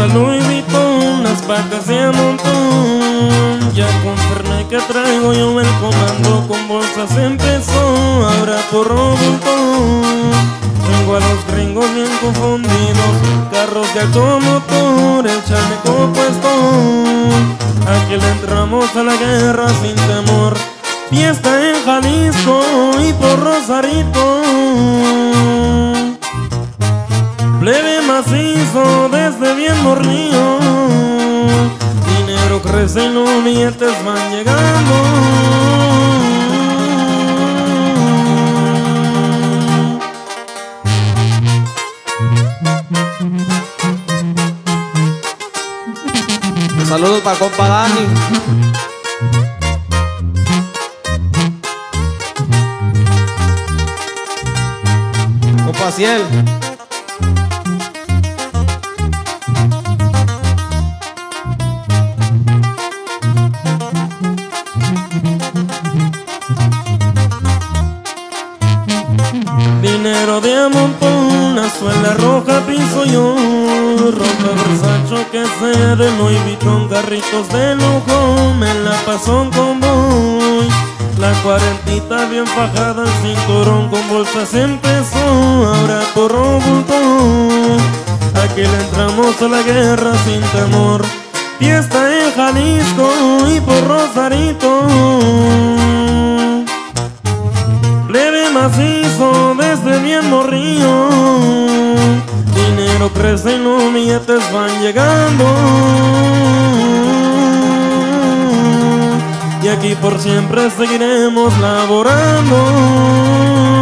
a Louis Vuitton, las vacas de a montón. Ya con Fernet que traigo yo el comando, con bolsas empezó, ahora por Robotón. Tengo a los gringos bien confundidos, carros de alto motor, el chaleco puesto. Aquí le entramos a la guerra sin temor. Fiesta en Jalisco y por Rosarito. Plebe macizo desde bien morrillo. Dinero crece y los billetes van llegando. Saludos para compa Dani. Compa Ciel. Dinero de a montón, la suela roja piso yo. Ropa Versace que sea de Louis Vuitton, carritos de lujo, me la paso en convoy. La cuarentita bien fajada, el cinturón con bolsas empezó, ahora por Robotón. Aquí le entramos a la guerra sin temor. Fiesta en Jalisco y por Rosarito. Plebe macizo desde bien morrillo. Dinero crece y los billetes van llegando. Y aquí por siempre seguiremos laborando.